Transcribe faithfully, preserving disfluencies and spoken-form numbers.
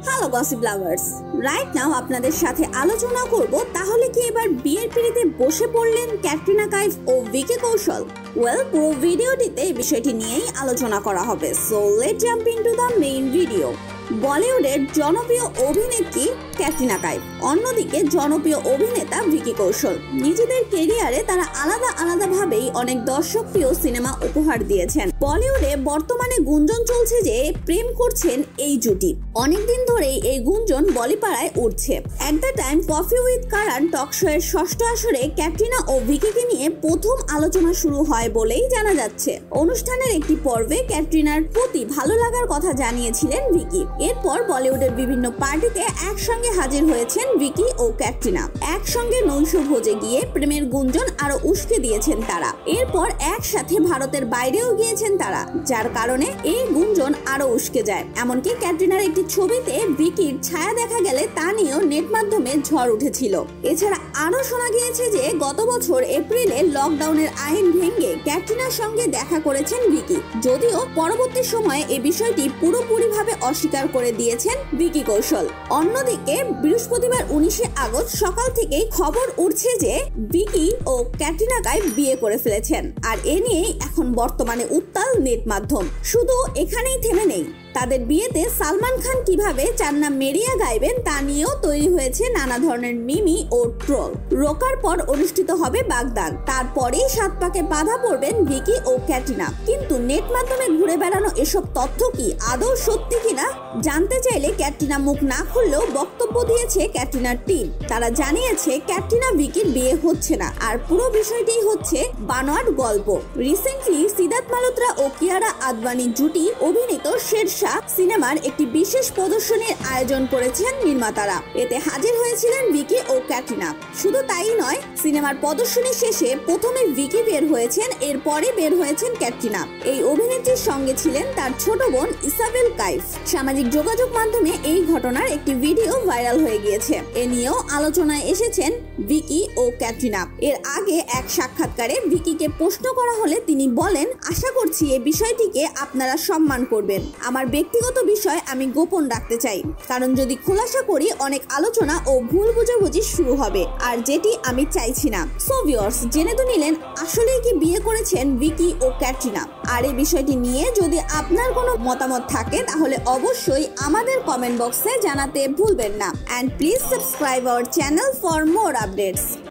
Hello gossip lovers, right now আপনাদের সাথে আলোচনা করব তাহলে কি এবার বিয়ের পিড়িতে বসে পড়লেন ক্যাটরিনা কাইফ ও ভিকি কৌশল। ওয়েল, পুরো ভিডিওটিতে এই বিষয়টি নিয়েই আলোচনা করা হবে। So let jump into the main video. বলিউডের জনপ্রিয় অভিনেত্রী ক্যাটরিনা কাইফ, অন্যদিকে জনপ্রিয় অভিনেতা ভিকি কৌশল। নিজেদের কেরিয়ারে তারা আলাদা আলাদা ভাবেই অনেক দর্শকপ্রিয় সিনেমা উপহার দিয়েছেন। বলিউডে বর্তমানে গুঞ্জন চলছে যে প্রেম করছেন এই জুটি। অনেকদিন ধরেই এই গুঞ্জন বলিপাড়ায় উঠছে। At the time coffee with Karan talk show এর ষষ্ঠ আসরে ক্যাটরিনা ও ভিকিকে নিয়ে প্রথম আলোচনা শুরু হয় বলেই জানা যাচ্ছে। অনুষ্ঠানের একটি পর্বে ক্যাটরিনার প্রতি ভালো লাগার কথা জানিয়েছিলেন ভিকি। এরপর বলিউডের বিভিন্ন পার্টিতে একসঙ্গে হাজির হয়েছেন ভিকি ও ক্যাটরিনা। একসঙ্গে নৈশ ভোজে গিয়ে প্রেমের গুঞ্জন আরো উস্কে দিয়েছেন তারা। এরপর একসাথে ভারতের বাইরেও গিয়েছেন তারা, যার কারণে এই গুঞ্জন আরো উস্কে যায়। এমনকি ক্যাটরিনার একটি ছবিতে ভিকির ছায়া দেখা গেলে তা নিয়েও নেট মাধ্যমে ঝড় উঠেছিল। এছাড়া আরো শোনা গিয়েছে যে গত বছর এপ্রিলে লকডাউনের আইন ভেঙে ক্যাটরিনার সঙ্গে দেখা করেছেন ভিকি, যদিও পরবর্তী সময়ে এই বিষয়টি পুরোপুরিভাবে অস্বীকার করে দিয়েছেন ভিকি কৌশল। অন্যদিকে বৃহস্পতিবার উনিশে আগস্ট সকাল থেকেই খবর উঠছে যে ভিকি ও ক্যাটরিনা কাইফ বিয়ে করে ফেলেছেন। আর এ নিয়েই এখন বর্তমানে উত্তাল নেট মাধ্যম। শুধু এখানেই থেমে নেই, তাদের বিয়েতে সালমান খান কিভাবে চান্না মেরিয়া গাইবেন তা নিয়েও তৈরি হয়েছে নানা ধরনের মিমি ও ট্রোল। রোকার পর অনুষ্ঠিত হবে বাগদান, তারপরেই সাত পাকে বাধা পড়বেন ভিকি ও ক্যাটরিনা। কিন্তু নেট মাধ্যমে ঘুরে বেড়ানো এসব তথ্য কি আদৌ সত্যি কিনা জানতে চাইলে ক্যাটরিনা মুখ না খুললেও বক্তব্য দিয়েছে ক্যাটরিনার টিম। তারা জানিয়েছে ক্যাটরিনা ভিকির বিয়ে হচ্ছে না, আর পুরো বিষয়টি হচ্ছে বানোয়াট গল্প। রিসেন্টলি সিদ্ধার্থ মালহোত্রা ও কিয়ারা আদবানি জুটি অভিনীত শেরশাহ সিনেমার একটি বিশেষ প্রদর্শনীর আয়োজন করেছেন নির্মাতারা। এতে হাজির হয়েছিলেন ভিকি ও ক্যাটরিনা। শুধু তাই নয়, সিনেমার প্রদর্শনী শেষে প্রথমে ভিকি বের হয়েছেন, এরপরে বের হয়েছেন ক্যাটরিনা। এই অভিনেত্রীর সঙ্গে ছিলেন তার ছোট বোন ইসাবেল কাইফ। সামাজিক যোগাযোগ মাধ্যমে এই ঘটনার একটি ভিডিও ভাইরাল হয়ে গিয়েছে। এ নিয়েও আলোচনায় এসেছেন ভিকি ও ক্যাটরিনা। এর আগে এক সাক্ষাৎকারে ভিকিকে প্রশ্ন করা হলে তিনি বলেন, আশা করছি এই বিষয়টিকে আপনারা সম্মান করবেন। আমার ব্যক্তিগত বিষয় আমি গোপন রাখতে চাই, কারণ যদি খোলাসা করি অনেক আলোচনা ও ভুল বোঝাবুঝি শুরু হবে, আর যেটি আমি চাইছি না। সো ভিউয়ার্স, জেনে তো নিলেন আসলেই কি বিয়ে করেছেন ভিকি ও ক্যাটরিনা। আর এই বিষয়টি নিয়ে যদি আপনার কোনো মতামত থাকে তাহলে অবশ্যই আমাদের কমেন্ট বক্সে জানাতে ভুলবেন না। And please subscribe our channel for more updates.